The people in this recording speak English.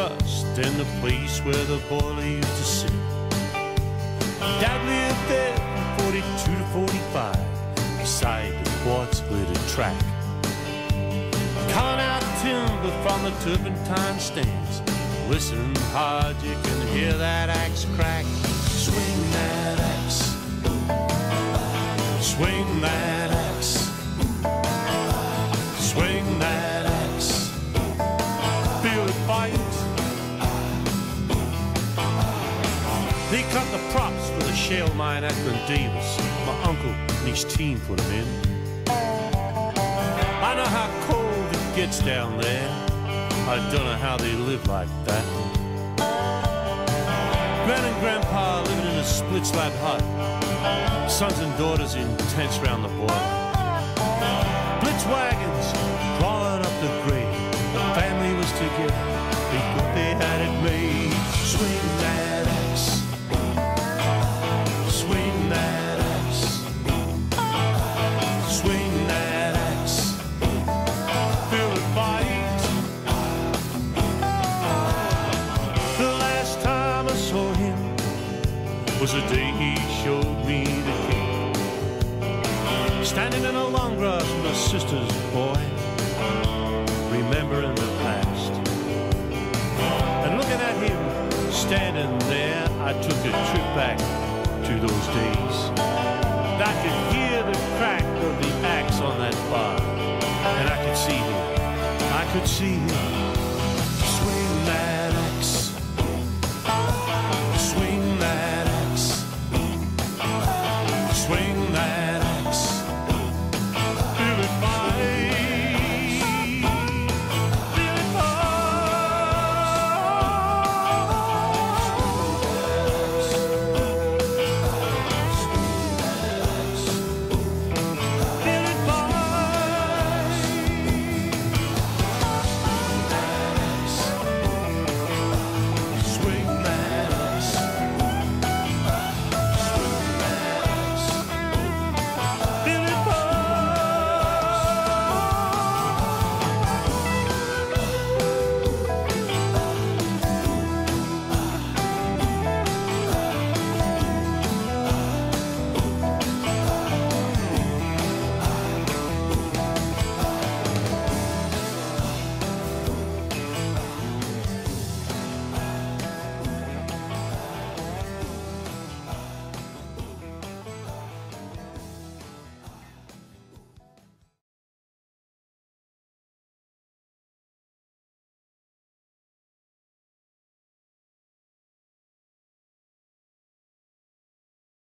rust in the place where the boiler used to sit. Dad lived there from 42 to 45, beside the quartz glittered track. Calling out timber from the turpentine stands. Listen hard, you can hear that axe crack. Swing that axe, swing that axe, swing that axe, feel it bite. They cut the props for the shale mine at Davis. My uncle and his team put them in. I know how cold it gets down there. I don't know how they live like that. Gran and Grandpa living in a split slab hut. Sons and daughters in tents round the boiler. Blitz wagons crawling up the grade. The family was together. They thought they had it made. Swing that axe, swing that axe, swing that axe, feel it bite. The last time I saw him was the day he showed me the king, standing in the long grass with my sister's boy.